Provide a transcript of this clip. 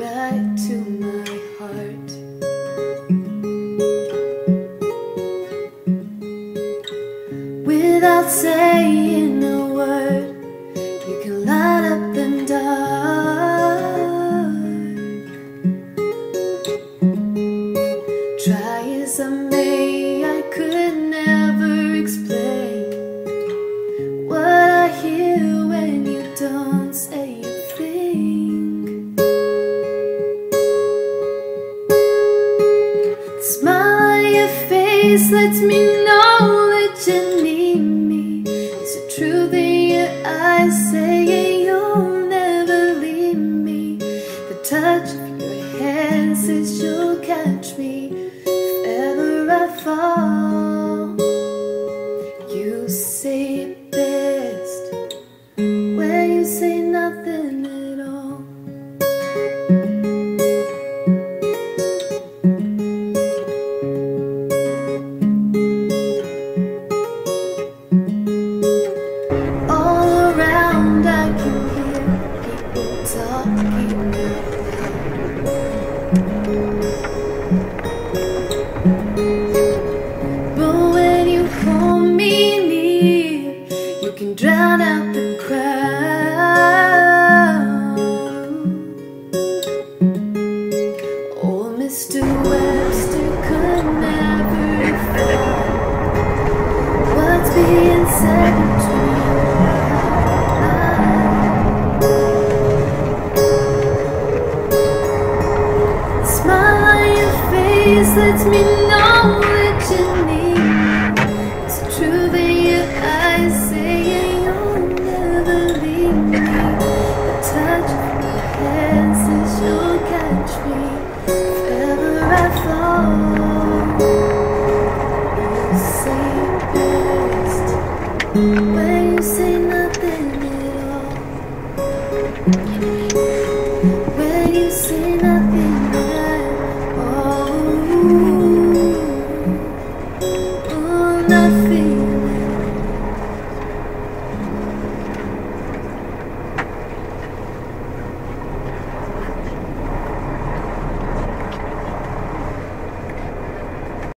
right to my heart. Without saying a word, you can light up the dark. Try as I may, I could never explain what I hear when you don't say a thing. The smile on your face lets me know that you need me. Is it true that your eyes saying you'll never leave me? The touch of your hand says you'll catch me if ever I fall. You say it best when you say nothing at all. All around I can hear people talking out loud. But when you hold me near, you can drown out the crowd. Oh, Mr. Webster could never find what's being said between lines. The smile on your face lets me know that you need me. It's true that your eyes saying you'll never leave me. The touch of your hand says you'll catch me if ever I fall. You say it best when you say nothing.